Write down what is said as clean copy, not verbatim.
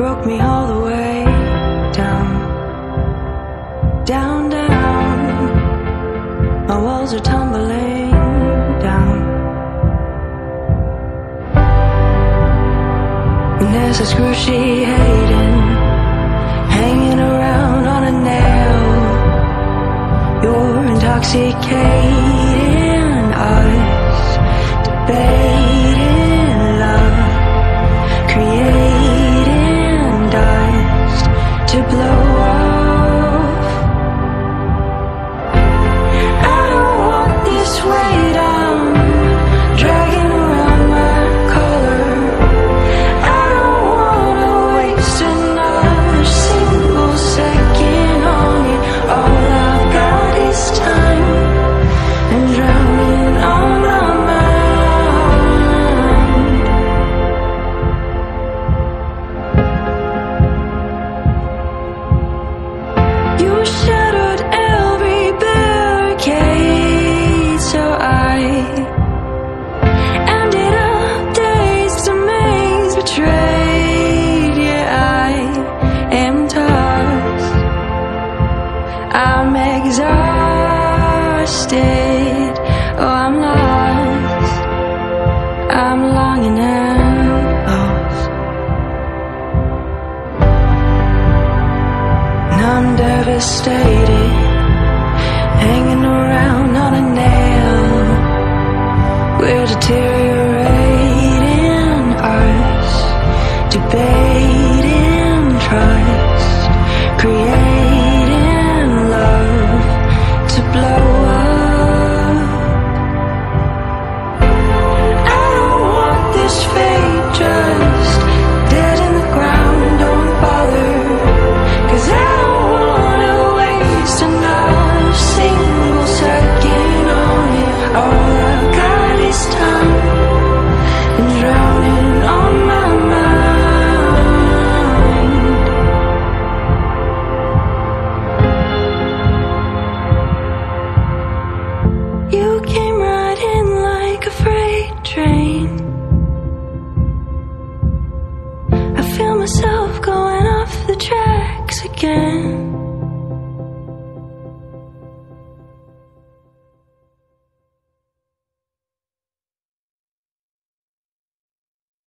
broke me all the way down, down, down. My walls are tumbling down. And there's excruciating, hanging around on a nail. You're intoxicating us, debating love, creating dust to blow off. I don't want this weight I'm dragging around my collar. I don't wanna waste another single second on it. All I've got is time and drowning on my mind. You shattered every barricade, so I ended up dazed, amazed, betrayed. Yeah, I am tossed. I'm exhausted. Oh, I'm lost. I'm longing and lost. And I'm devastated, hanging around on a nail. We're deteriorating us, debating trust, creating love to blow up. I don't want this fate just dead in the ground, don't bother. 'Cause I don't wanna waste another single second on it. All I've got is time and drowning on my mind. You came right in like a freight train. I feel myself going off the tracks again.